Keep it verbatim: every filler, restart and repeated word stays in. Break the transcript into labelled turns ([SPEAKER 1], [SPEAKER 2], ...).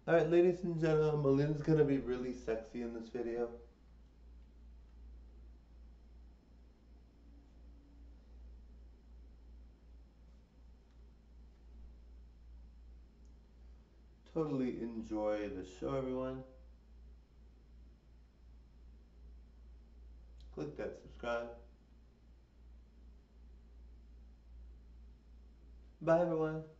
[SPEAKER 1] Alright, ladies and gentlemen, Melinda's gonna be really sexy in this video. Totally enjoy the show, everyone. Click that subscribe. Bye, everyone.